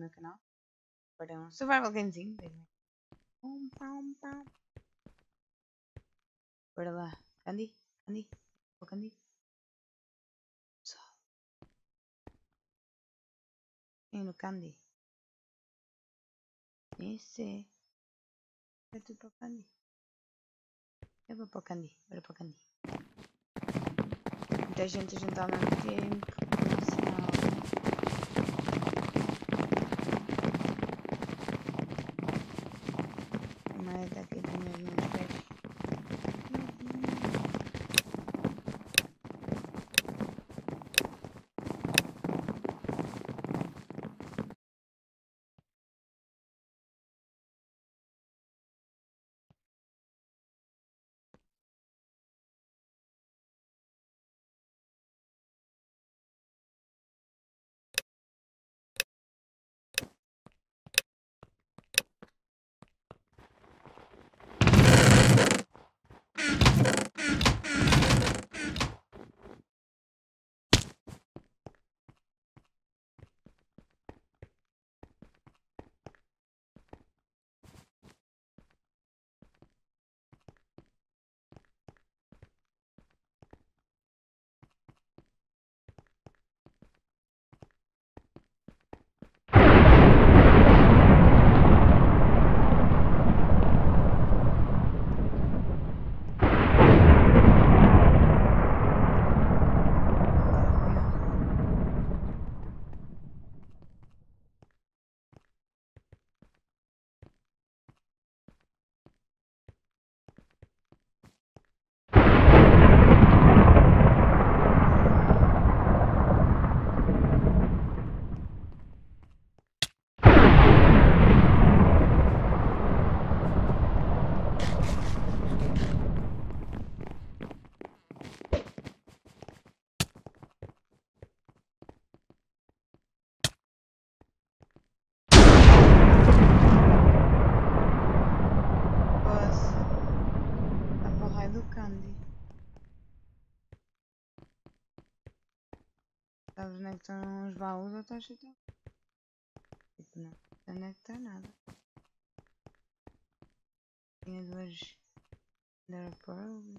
meu canal para um survival gamezinho. Bora lá. Candy? Candy? Oh, Candy? Pessoal. Vem no Candy. Esse é tudo para o Candy. Eu vou para o Candy. Bora para o Candy. Muita gente a juntar ao mesmo tempo. Sinal. Mas aqui tem os meus pés. Candy. Sabes onde é que estão os baús ou estás a chutar? Tipo, não. Onde é que está nada? Tinha duas Nether Pearls.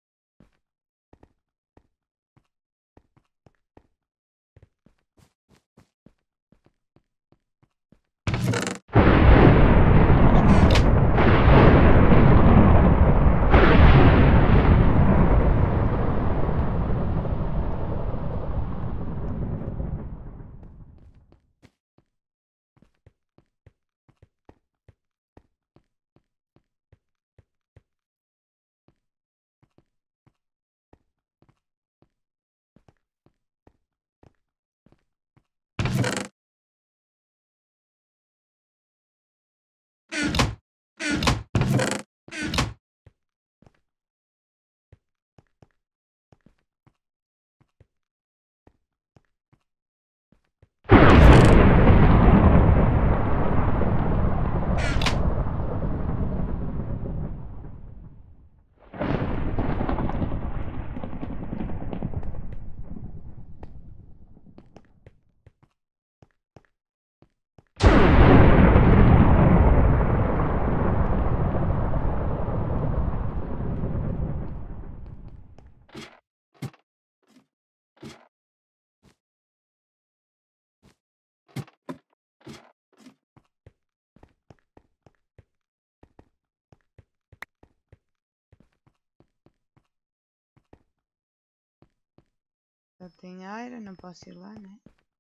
Eu tenho aire, não posso ir lá, né?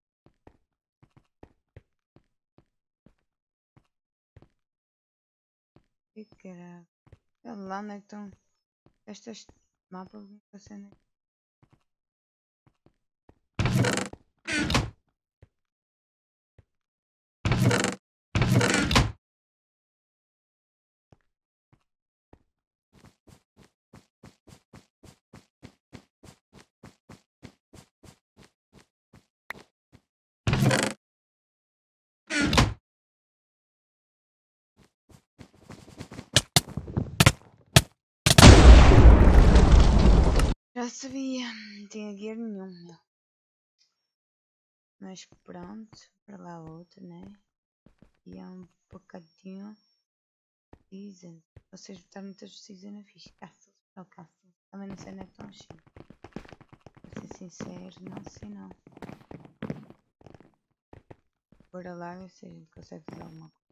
Que caralho. Olha lá onde é que estão estas mapas da cena. Já sabia, não tinha gear nenhum, meu. Mas pronto, para lá outro, né? E é um bocadinho season. Vocês botaram muitas season na ficha. Castles. Não, Castles. Também não sei onde é que estão os 5. Para ser sincero, não sei não. Bora lá ver se a gente consegue fazer alguma coisa.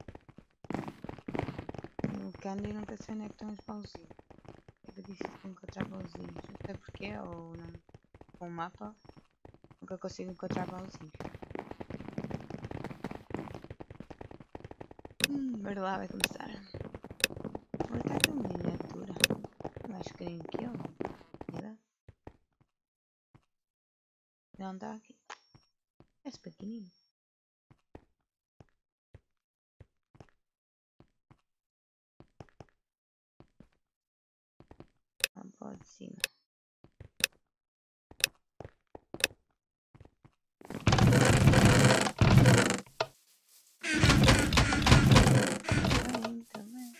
No Candy nunca sei onde é que estão os baúzinhos. É difícil encontrar baúzinhos. Não sei porquê, ou não. Com o mapa nunca consigo encontrar baúzinhos. Bora lá, vai começar. Vou estar com uma miniatura. Mais pequenino que eu. Não está aqui. É pequenino. A bola de cima. Também.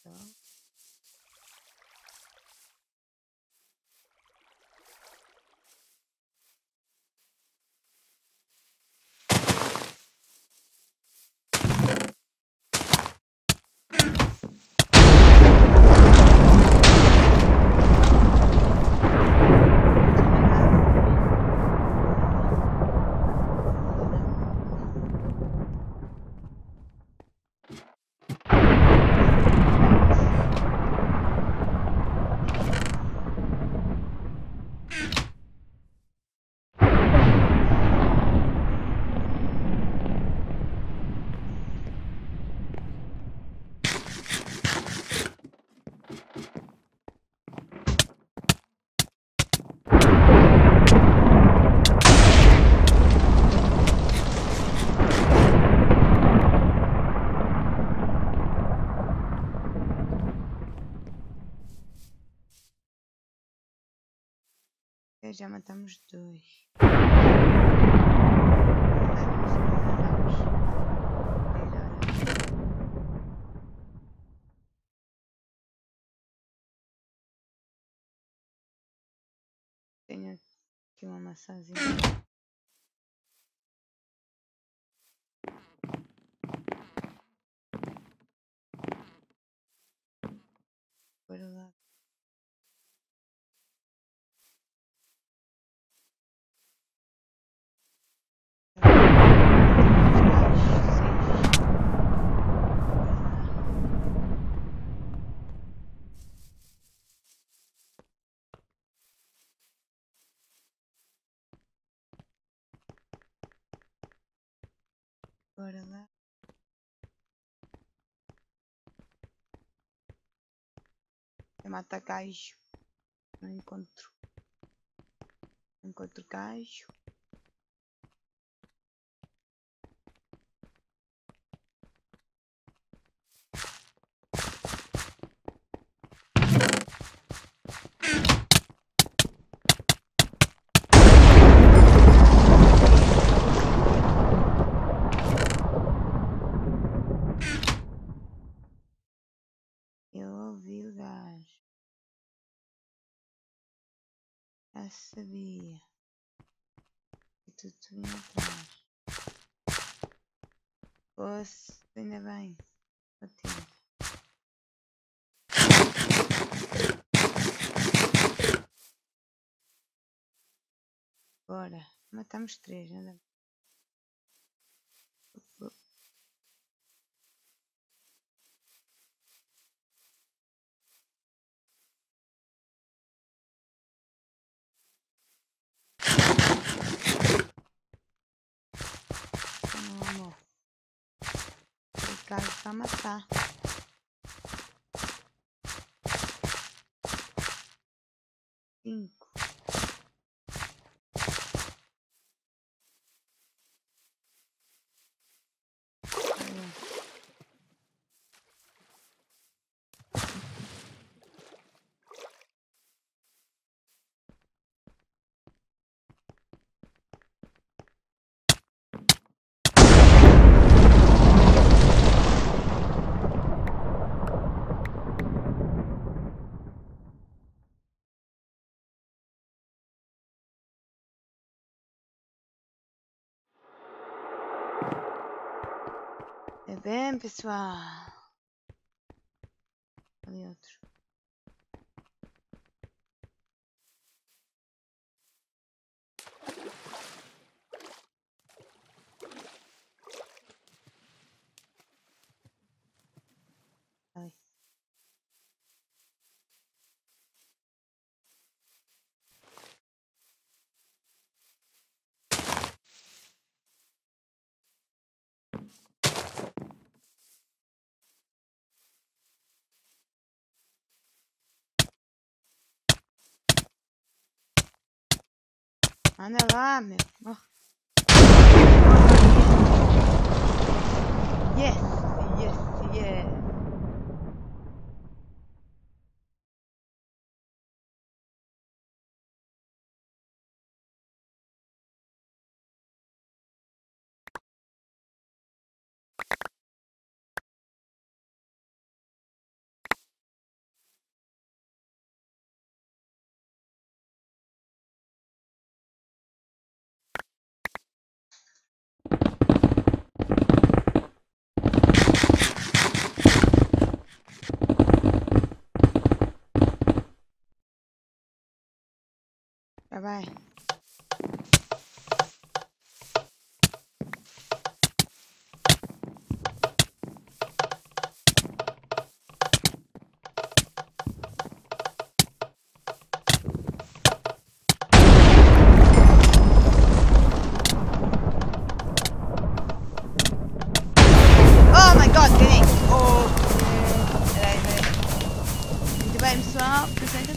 Já matamos 2. Tenho aqui uma maçãzinha. Bora lá. Bora lá. Eu mato gajo. Não encontro. Não encontro gajo. Eu ouvi o gajo. Já sabia. E tu vinha atrás. Poxa, ainda bem. Bateu. Bora. Matamos 3, nada. Amor. O cara vai matar. 5. É bem, pessoal. Ali outro. Ali. Anda lá, meu. Oh. Yes, yes, yes. Já vai. Oh my god, ganhei! Oh! Peraí. Muito bem, pessoal.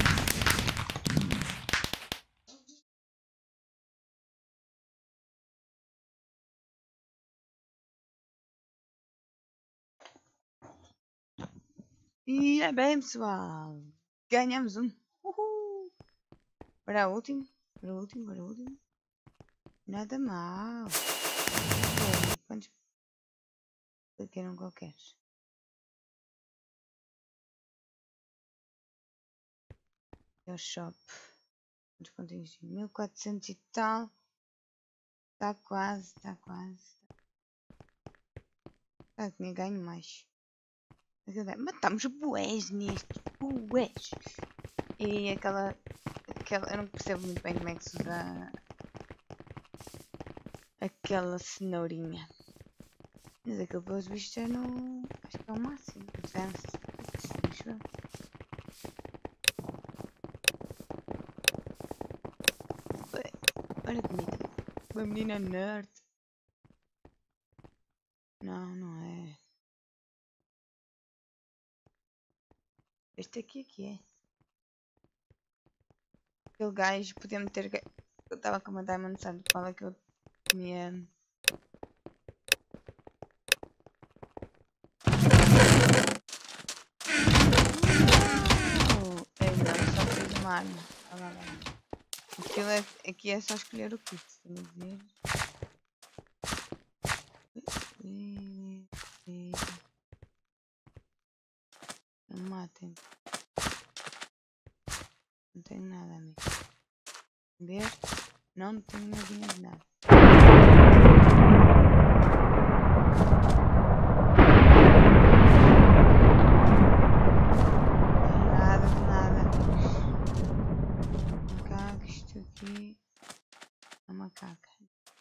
E é bem, pessoal. Ganhamos um. Uhul. Para o último. Para o último. Para o último. Nada mal. Ok, quantos? Qualquer qualquer. É o shop. Quantos pontinhos? 1400 e tal. Está quase, está quase. Ah, tinha ganho mais. Matamos bués neste. Bués. E aquela. Eu não percebo muito bem como é que se usa. Aquela cenourinha. Mas aquilo pelos bichos é no. Acho que é o máximo. Advance. Acho eu. Olha que bonita. Uma menina nerd. Não, não é. Este aqui é que é. Aquele gajo podia meter. Eu estava com uma Diamond Sand. Qual é que eu tinha. É não, só fez uma arma. Olha lá, aquilo é, aqui é só escolher o kit. Estão a ver? Não matem. Não tenho nada, amigo. Ver? Não tenho nadinha de nada. Nada de nada. Macaco, isto aqui é macaca.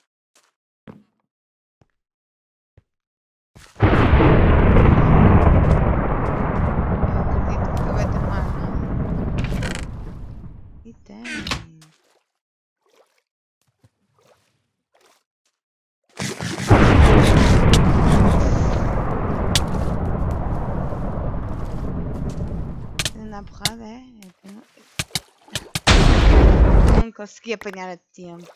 Eu acredito que vai ter uma arma. E tem. Na porrada é? Não consegui apanhar a tempo.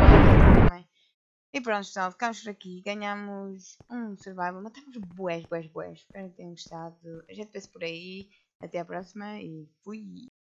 E pronto, pessoal, ficamos por aqui. Ganhamos um survival. Matamos bués. Espero que tenham gostado. A gente vê-se por aí. Até a próxima e fui!